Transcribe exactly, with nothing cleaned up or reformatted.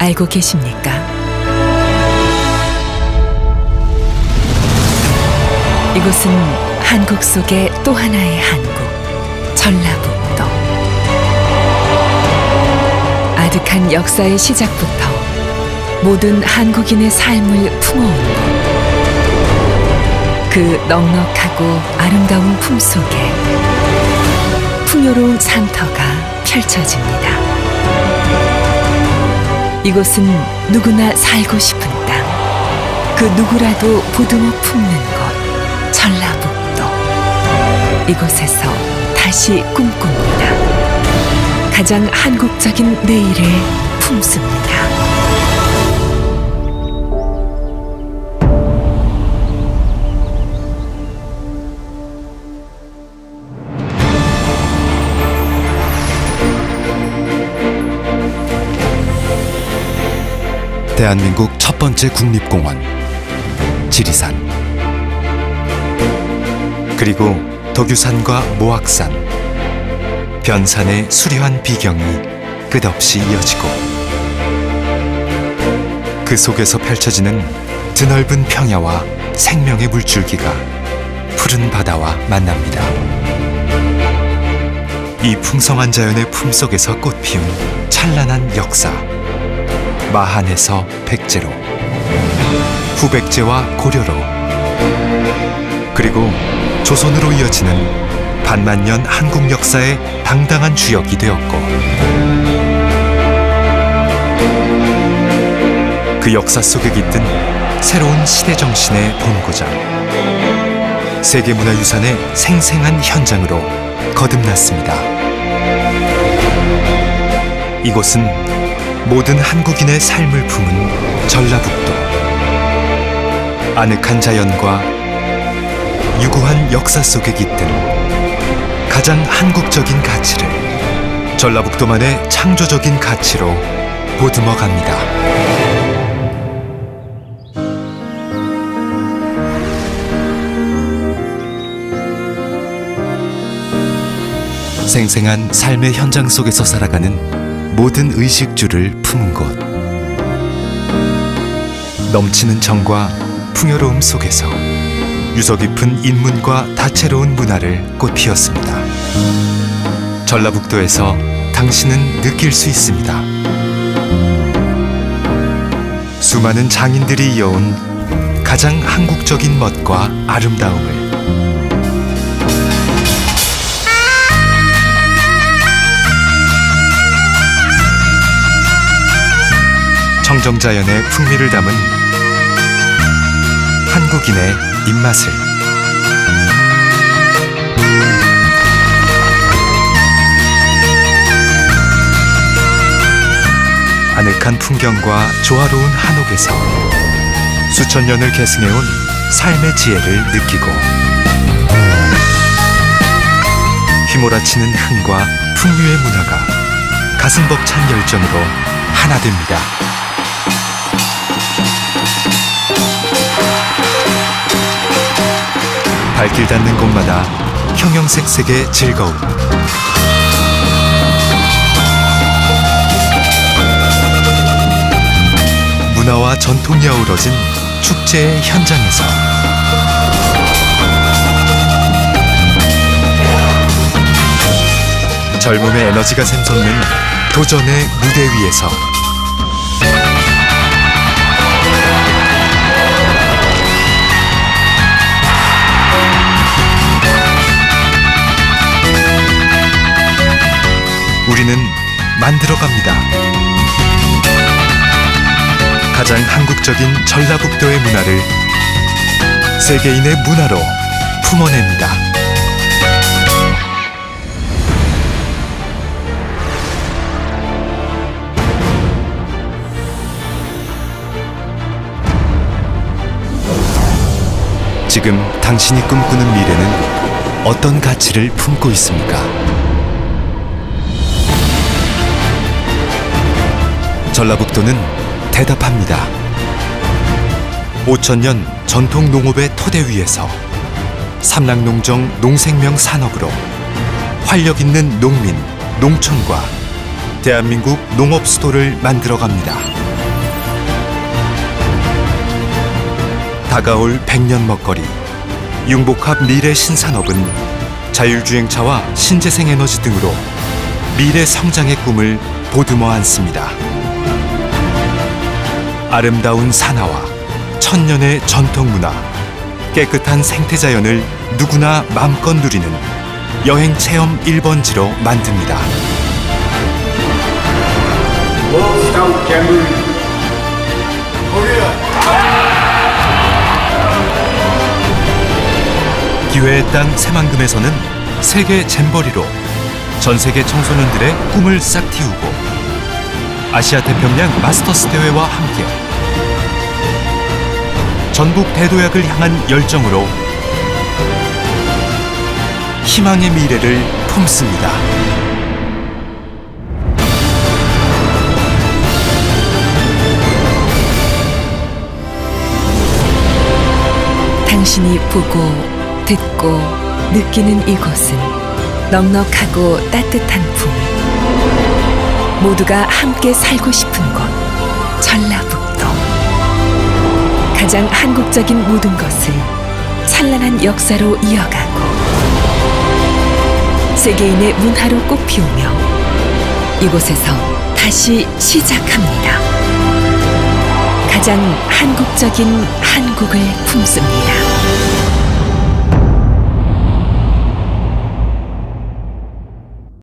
알고 계십니까? 이곳은 한국 속의 또 하나의 한국, 전라북도. 아득한 역사의 시작부터 모든 한국인의 삶을 품어온 곳. 그 넉넉하고 아름다운 품속에 풍요로운 산터가 펼쳐집니다. 이곳은 누구나 살고 싶은 땅, 그 누구라도 보듬어 품는 곳, 전라북도. 이곳에서 다시 꿈꿉니다. 가장 한국적인 내일을 품습니다. 대한민국 첫 번째 국립공원 지리산, 그리고 덕유산과 모악산, 변산의 수려한 비경이 끝없이 이어지고 그 속에서 펼쳐지는 드넓은 평야와 생명의 물줄기가 푸른 바다와 만납니다. 이 풍성한 자연의 품속에서 꽃피운 찬란한 역사, 마한에서 백제로, 후백제와 고려로, 그리고 조선으로 이어지는 반만년 한국 역사의 당당한 주역이 되었고, 그 역사 속에 깃든 새로운 시대 정신의 본고장, 세계문화유산의 생생한 현장으로 거듭났습니다. 이곳은 모든 한국인의 삶을 품은 전라북도. 아늑한 자연과 유구한 역사 속에 깃든 가장 한국적인 가치를 전라북도만의 창조적인 가치로 보듬어 갑니다. 생생한 삶의 현장 속에서 살아가는 모든 의식주를 품은 곳. 넘치는 정과 풍요로움 속에서 유서 깊은 인문과 다채로운 문화를 꽃피웠습니다. 전라북도에서 당신은 느낄 수 있습니다. 수많은 장인들이 이어온 가장 한국적인 멋과 아름다움을 청정자연의 풍미를 담은 한국인의 입맛을 아늑한 풍경과 조화로운 한옥에서 수천 년을 계승해온 삶의 지혜를 느끼고 휘몰아치는 흥과 풍류의 문화가 가슴 벅찬 열정으로 하나 됩니다. 발길 닿는 곳마다 형형색색의 즐거움, 문화와 전통이 어우러진 축제의 현장에서 젊음의 에너지가 샘솟는 도전의 무대 위에서 우리는 만들어갑니다. 가장 한국적인 전라북도의 문화를 세계인의 문화로 품어냅니다. 지금 당신이 꿈꾸는 미래는 어떤 가치를 품고 있습니까? 전라북도는 대답합니다. 오천 년 전통 농업의 토대 위에서 삼락농정 농생명 산업으로 활력 있는 농민, 농촌과 대한민국 농업 수도를 만들어갑니다. 다가올 백년 먹거리 융복합 미래 신산업은 자율주행차와 신재생에너지 등으로 미래 성장의 꿈을 보듬어 안습니다. 아름다운 산하와 천년의 전통문화, 깨끗한 생태자연을 누구나 맘껏 누리는 여행체험 일 번지로 만듭니다. 기회의 땅 새만금에서는 세계 잼버리로 전 세계 청소년들의 꿈을 싹 틔우고 아시아 태평양 마스터스 대회와 함께 전북 대도약을 향한 열정으로 희망의 미래를 품습니다. 당신이 보고 듣고 느끼는 이곳은 넉넉하고 따뜻한 품, 모두가 함께 살고 싶은 곳 전라북도. 가장 한국적인 모든 것을 찬란한 역사로 이어가고 세계인의 문화로 꽃피우며 이곳에서 다시 시작합니다. 가장 한국적인 한국을 품습니다.